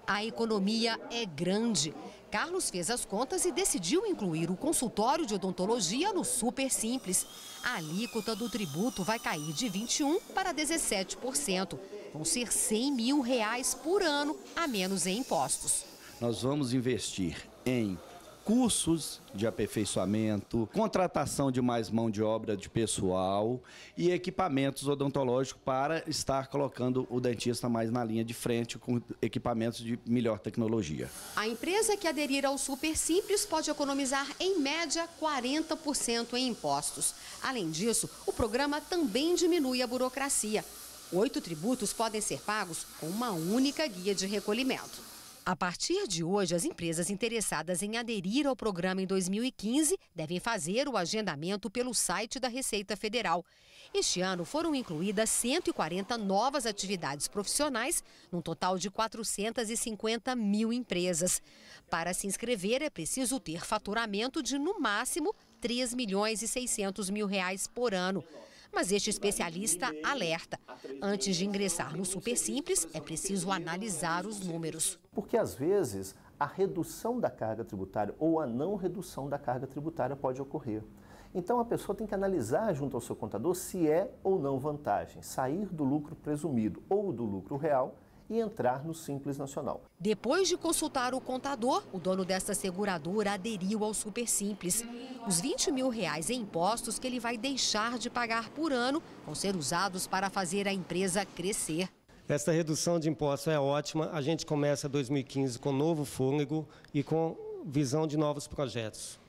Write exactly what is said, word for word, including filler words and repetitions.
A economia é grande. Carlos fez as contas e decidiu incluir o consultório de odontologia no Super Simples. A alíquota do tributo vai cair de vinte e um por cento para dezessete por cento. Vão ser cem mil reais por ano a menos em impostos. Nós vamos investir em cursos de aperfeiçoamento, contratação de mais mão de obra de pessoal e equipamentos odontológicos para estar colocando o dentista mais na linha de frente com equipamentos de melhor tecnologia. A empresa que aderir ao Super Simples pode economizar, em média, quarenta por cento em impostos. Além disso, o programa também diminui a burocracia. Oito tributos podem ser pagos com uma única guia de recolhimento. A partir de hoje, as empresas interessadas em aderir ao programa em dois mil e quinze devem fazer o agendamento pelo site da Receita Federal. Este ano foram incluídas cento e quarenta novas atividades profissionais, num total de quatrocentas e cinquenta mil empresas. Para se inscrever, é preciso ter faturamento de, no máximo, três milhões e seiscentos mil reais por ano. Mas este especialista alerta. Antes de ingressar no Super Simples, é preciso analisar os números. Porque, às vezes, a redução da carga tributária ou a não redução da carga tributária pode ocorrer. Então, a pessoa tem que analisar junto ao seu contador se é ou não vantagem sair do lucro presumido ou do lucro real e entrar no Simples Nacional. Depois de consultar o contador, o dono desta seguradora aderiu ao Super Simples. Os vinte mil reais em impostos que ele vai deixar de pagar por ano vão ser usados para fazer a empresa crescer. Essa redução de impostos é ótima. A gente começa dois mil e quinze com novo fôlego e com visão de novos projetos.